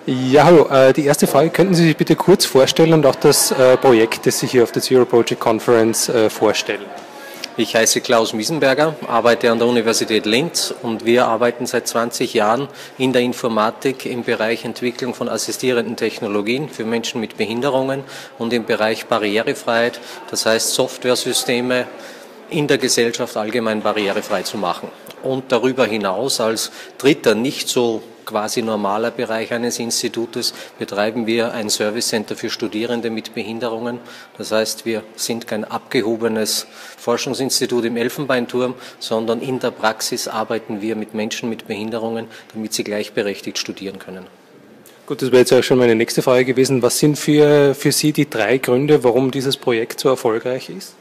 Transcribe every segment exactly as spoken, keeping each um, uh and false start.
Ja, hallo. Äh, die erste Frage, könnten Sie sich bitte kurz vorstellen und auch das äh, Projekt, das Sie hier auf der Zero Project Conference äh, vorstellen? Ich heiße Klaus Miesenberger, arbeite an der Universität Linz und wir arbeiten seit zwanzig Jahren in der Informatik im Bereich Entwicklung von assistierenden Technologien für Menschen mit Behinderungen und im Bereich Barrierefreiheit, das heißt Softwaresysteme in der Gesellschaft allgemein barrierefrei zu machen. Und darüber hinaus als dritter, nicht so quasi normaler Bereich eines Institutes betreiben wir ein Service Center für Studierende mit Behinderungen. Das heißt, wir sind kein abgehobenes Forschungsinstitut im Elfenbeinturm, sondern in der Praxis arbeiten wir mit Menschen mit Behinderungen, damit sie gleichberechtigt studieren können. Gut, das wäre jetzt auch schon meine nächste Frage gewesen. Was sind für, für Sie die drei Gründe, warum dieses Projekt so erfolgreich ist?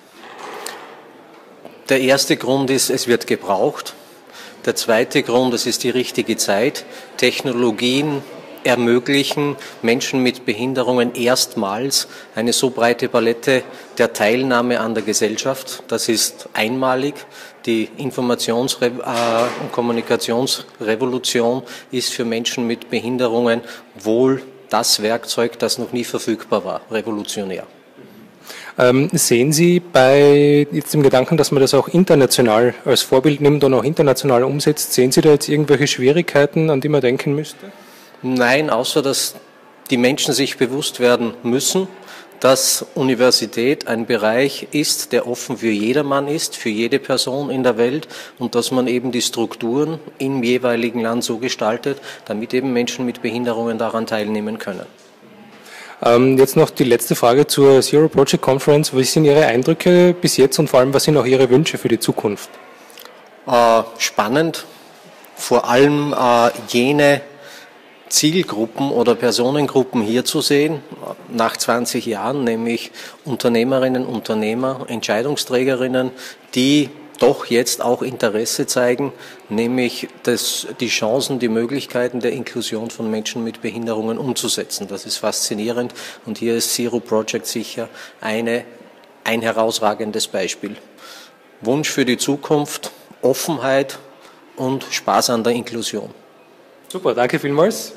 Der erste Grund ist, es wird gebraucht. Der zweite Grund, es ist die richtige Zeit. Technologien ermöglichen Menschen mit Behinderungen erstmals eine so breite Palette der Teilnahme an der Gesellschaft. Das ist einmalig. Die Informations- und Kommunikationsrevolution ist für Menschen mit Behinderungen wohl das Werkzeug, das noch nie verfügbar war, revolutionär. Ähm, sehen Sie bei jetzt dem Gedanken, dass man das auch international als Vorbild nimmt und auch international umsetzt, sehen Sie da jetzt irgendwelche Schwierigkeiten, an die man denken müsste? Nein, außer dass die Menschen sich bewusst werden müssen, dass Universität ein Bereich ist, der offen für jedermann ist, für jede Person in der Welt und dass man eben die Strukturen im jeweiligen Land so gestaltet, damit eben Menschen mit Behinderungen daran teilnehmen können. Jetzt noch die letzte Frage zur Zero Project Conference. Was sind Ihre Eindrücke bis jetzt und vor allem, was sind auch Ihre Wünsche für die Zukunft? Äh, spannend, vor allem äh, jene Zielgruppen oder Personengruppen hier zu sehen, nach zwanzig Jahren, nämlich Unternehmerinnen, Unternehmer, Entscheidungsträgerinnen, die doch jetzt auch Interesse zeigen, nämlich das, die Chancen, die Möglichkeiten der Inklusion von Menschen mit Behinderungen umzusetzen. Das ist faszinierend und hier ist Zero Project sicher eine, ein herausragendes Beispiel. Wunsch für die Zukunft, Offenheit und Spaß an der Inklusion. Super, danke vielmals.